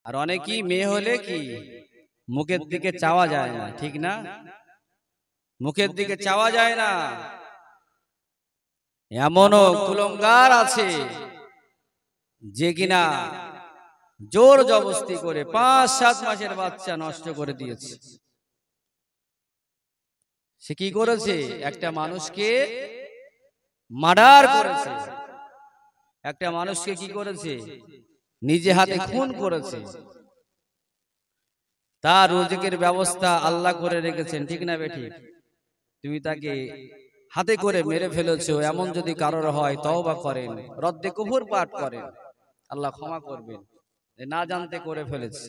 আর অনেকেই মেয়ে হলে কি মুখের দিকে চাওয়া যায় না, ঠিক না? মুখের দিকে চাওয়া যায় না। এমনও কুলঙ্গার আছে যে কিনা জোর জবরদস্তি করে 5-7 মাসের বাচ্চা নষ্ট করে দিয়েছে। সে কি করেছে? একটা মানুষকে মার্ডার করেছে, একটা মানুষকে কি করেছে? নিজে হাতে খুন করেছে। তার রোজকের ব্যবস্থা আল্লাহ করে রেখেছেন, ঠিক না বেঠিক? তুমি তাকে হাতে করে মেরে ফেলেছো, এমন যদি কারোর হয় তওবা করেন, রদ্দে কুফর পাঠ করেন, আল্লাহ ক্ষমা করবেন, না জানতে করে ফেলেছে।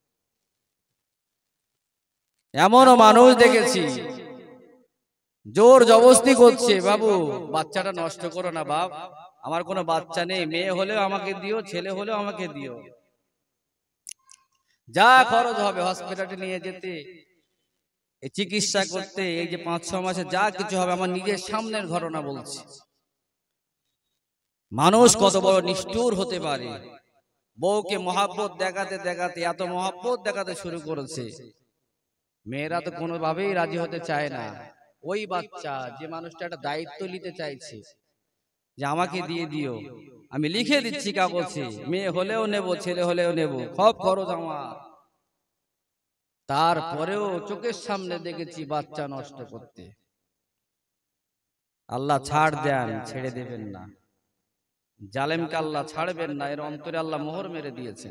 এমনও মানুষ দেখেছি জোর জবরদস্তি করছে, বাবু বাচ্চাটা নষ্ট করো না বাপ, আমার কোনো বাচ্চা নেই, মেয়ে হলেও আমাকে দিও, ছেলে হলেও আমাকে দিও, যা খরচ হবে হসপিটালে নিয়ে যেতে, এই চিকিৎসা করতে, এই যে 5-6 মাসে যা কিছু হবে, আমার নিজের সামনের ঘটনা বলছি। মানুষ কত বড় নিষ্ঠুর হতে পারে। বউকে মহাব্বত দেখাতে দেখাতে এত মহাব্বত দেখাতে শুরু করেছে, মেয়েরা তো কোনোভাবেই রাজি হতে চায় না। ওই বাচ্চা, যে মানুষটা একটা দায়িত্ব নিতে চাইছে যে আমাকে দিয়ে দিও, আমি লিখে দিচ্ছি কাগজে, মেয়ে হলেও নেব, ছেলে হলেও নেব, সব খরচ আমার, তারপরেও চোখের সামনে দেখেছি বাচ্চা নষ্ট করতে। আল্লাহ ছাড় দেন, ছেড়ে দেবেন না। জালেমকে আল্লাহ ছাড়বেন না, এর অন্তরে আল্লাহ মোহর মেরে দিয়েছেন।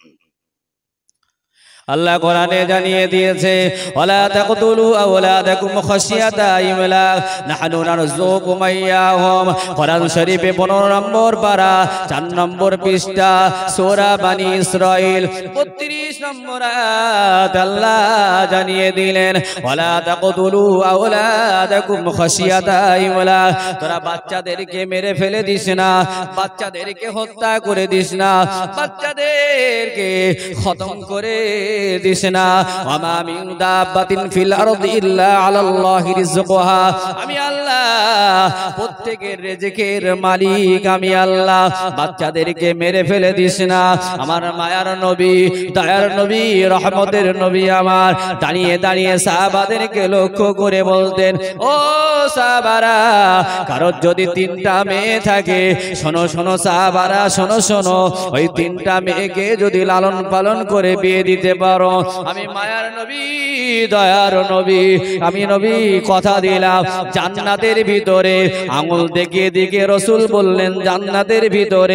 আল্লাহ কোরআনে জানিয়ে দিয়েছে, ওয়ালা তাকতুলু আওলাদাকুম খাশিয়াতা ইমলাক নাহনু নারযুকুম ইয়াহুম। কোরআন শরীফে 15 নম্বর পারা 4 নম্বর পৃষ্ঠা সূরা বনী ইসরাঈল 32 নম্বর আয়াত আল্লাহ জানিয়ে দিলেন, ওয়ালা তাকতুলু আওলাদাকুম খাশিয়াতা ইমলাক। তোরা বাচ্চাদেরকে মেরে ফেলে দিস না, বাচ্চাদেরকে হত্যা করে দিস না, বাচ্চাদেরকে খতম করে দিস না। ওয়ামা মিন দাব্বাতিন ফিল আরদি ইল্লা আলাল্লাহি রিজকুহা। আমি আল্লাহ প্রত্যেকের রিজকের মালিক, আমি আল্লাহ। বাচ্চাদেরকে মেরে ফেলে দিস না। আমার মায়ার নবী, দয়ার নবী, রহমতের নবী আমার দাঁড়িয়ে দাঁড়িয়ে সাহাবাদেরকে লক্ষ্য করে বলতেন, ও সাহাবারা, কারোর যদি 3টা মেয়ে থাকে, শোনো শোনো সাহাবারা, শোনো শোনো, ওই 3টা মেয়েকে যদি লালন পালন করে বিয়ে দিতে পারো, আমি মায়ার নবী, দয়ার নবী, আমি নবী কথা দিলাম, জান্নাতের ভিতরে আঙুল দেখিয়ে দিকে রসুল বললেন, জান্নাতের ভিতরে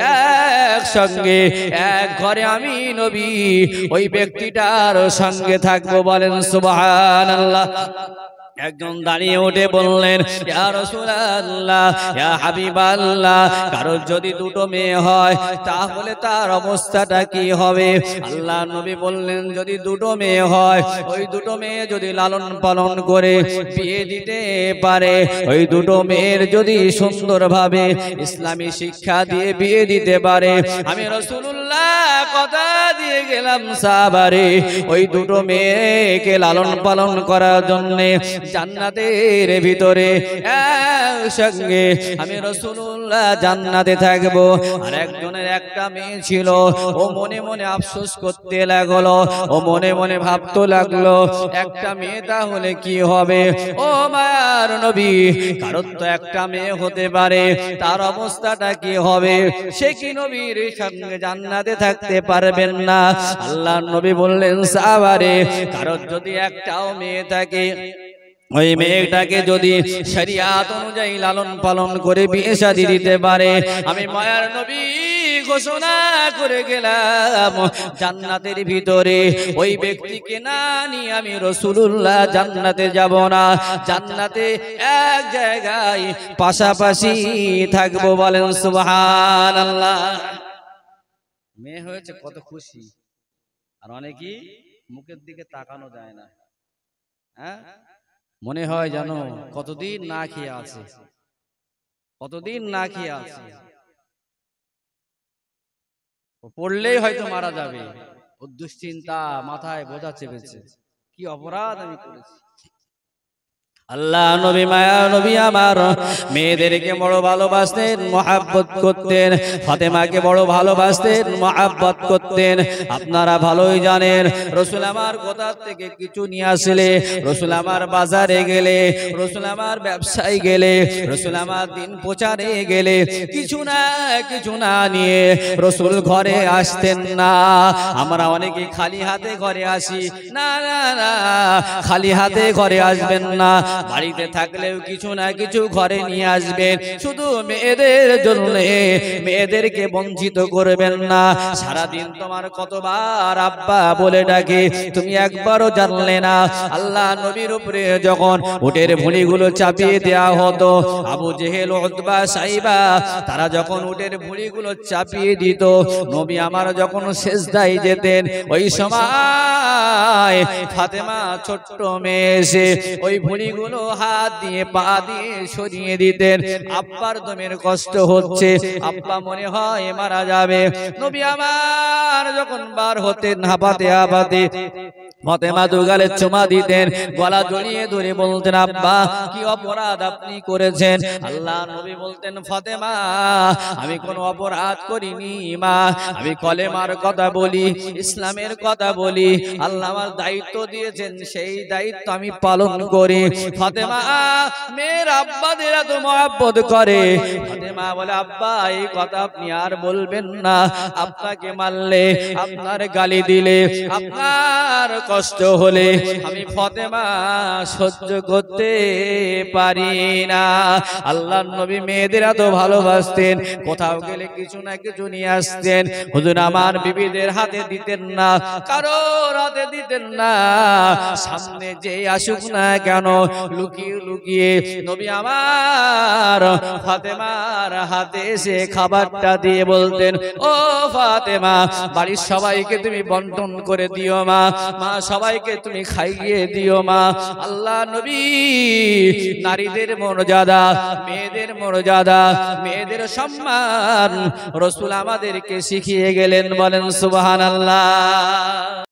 একসঙ্গে এক ঘরে আমি নবী ওই ব্যক্তিটার সঙ্গে থাকবো। বলেন সুবহানাল্লাহ। একজন দাঁড়িয়ে উঠে বললেন, ইয়া রাসূলুল্লাহ, ইয়া হাবিবাল্লাহ, কারোর যদি 2টো মেয়ে হয় তাহলে তার অবস্থাটা কি হবে? আল্লাহ নবী বললেন, যদি 2টো মেয়ে হয়, ওই 2টো মেয়ে যদি লালন পালন করে বিয়ে দিতে পারে, ওই 2টো মেয়ের যদি সুন্দরভাবে ইসলামী শিক্ষা দিয়ে বিয়ে দিতে পারে, আমি রাসূলুল্লাহ কথা দিয়ে গেলাম সাহাবারে, ওই 2টো মেয়েকে লালন পালন করার জন্য জান্নাতের ভিতরে একসঙ্গে আমি রাসূলুল্লাহ জান্নাতে থাকবো। আর একজনের একটা মেয়ে ছিল, ও মনে মনে আফসোস করতে লাগলো, ও মনে মনে ভাবতে লাগলো, একটা মেয়ে তাহলে কি হবে? ও মায়ার নবী, কারোর তো একটা মেয়ে হতে পারে, তার অবস্থাটা কি হবে? সে কি নবীর সঙ্গে জান্নাতে থাকতে পারবেন না? আল্লাহ নবী বললেন, সাহাবারে, কারোর যদি একটাও মেয়ে থাকে, ওই মেয়েটাকে যদি শরিয়াত অনুযায়ী লালন পালন করে বিয়ে শাদী দিতে পারে, আমি মায়ার নবী ঘোষণা করে গেলাম, জান্নাতের ভিতরে ওই ব্যক্তিকে না নিয়ে আমি রাসূলুল্লাহ জান্নাতে যাব না, জান্নাতে এক জায়গায় পাশাপাশি থাকবো। বলেন সুবহানাল্লাহ। মেয়ে হয়েছে কত খুশি, আর অনেকেই মুখের দিকে তাকানো যায় না। হ্যাঁ, মনে হয় জানো কতদিন না খেয়ে আছে, কতদিন না খেয়ে আছে, পড়লেই হয়তো মারা যাবে, ও দুশ্চিন্তা মাথায় বোঝা চেপেছে, কি অপরাধ আমি করেছি। আল্লাহ নবী মায়া নবী আমার মেয়েদেরকে বড় ভালোবাসতেন, মহব্বত করতেন। ফাতেমাকে বড় ভালোবাসতেন, মহব্বত করতেন। আপনারা ভালোই জানেন, রাসূল আমার কোথা থেকে কিছু নিয়ে আসলে, রাসূল আমার বাজারে গেলে, রাসূল আমার ব্যবসায় গেলে, রাসূল আমার দিন প্রচারে গেলে কিছু না নিয়ে রাসূল ঘরে আসতেন না। আমরা অনেকে খালি হাতে ঘরে আসি, না না না, খালি হাতে ঘরে আসবেন না। বাড়িতে থাকলেও কিছু না কিছু ঘরে নিয়ে আসবেন, শুধু মেয়েদের জন্য। মেয়েদেরকে বঞ্চিত করবেন না। সারাদিন তোমার কতবার আব্বা বলে ডাকে, তুমি একবারও জানলে না। আল্লাহ নবীর উপরে যখন উটের ভুঁড়িগুলো চাপিয়ে দেওয়া হতো, আবু জেহেল, উতবা, সাইবা তারা যখন উটের ভুঁড়িগুলো চাপিয়ে দিত, নবী আমার যখন সেজদায় যেতেন, ওই সময় ফাতেমা ছোট্ট মেয়ে এসে ওই ভুঁড়িগুলো হাত দিয়ে পা দিয়ে সরিয়ে দিতেন। আব্বার দমের কষ্ট হচ্ছে, আব্বা মনে হয় মারা যাবে। নবী আমার যখন বার হতেন হাঁপাতে হাঁপাতে, ফাতেমা দুগালে চুমা দিতেন, গলা জড়িয়ে ধরে বলতেন, আব্বা কি অপরাধ আপনি করেছেন? আল্লাহ নবী বলতেন, ফাতেমা আমি কোনো অপরাধ করিনি মা, আমি কলেমার কথা বলি, ইসলামের কথা বলি। আল্লাহ আমার দায়িত্ব দিয়েছেন, সেই দায়িত্ব আমি পালন করি। ফাতেমা মেয়ের আব্বাদের এত মহব্বত করে। ফাতেমা বলে, আব্বা এই কথা আপনি আর বলবেন না। আপনাকে মারলে, আপনার গালি দিলে, আপনার কষ্ট হলে আমি ফাতেমা সহ্য করতে পারি না। আল্লাহর নবী মেয়েদের এত ভালোবাসতেন, কোথাও গেলে কিছু না কিছু নিয়ে আসতেন। হুজুর আমার বিবিদের হাতে দিতেন না, কারোর হাতে দিতেন না। সামনে যে আসুক না কেন, লুকিয়ে লুকিয়ে নবী আমার ফাতেমার হাতে এসে খাবারটা দিয়ে বলতেন, ও ফাতেমা বাড়ির সবাইকে তুমি বন্টন করে দিও মা, মা সবাইকে তুমি খাইয়ে দিও মা। আল্লাহ নবী নারীদের মর্যাদা, মেয়েদের মর্যাদা, মেয়েদের সম্মান রাসূল আমাদেরকে শিখিয়ে গেলেন। বলেন সুবহানাল্লাহ।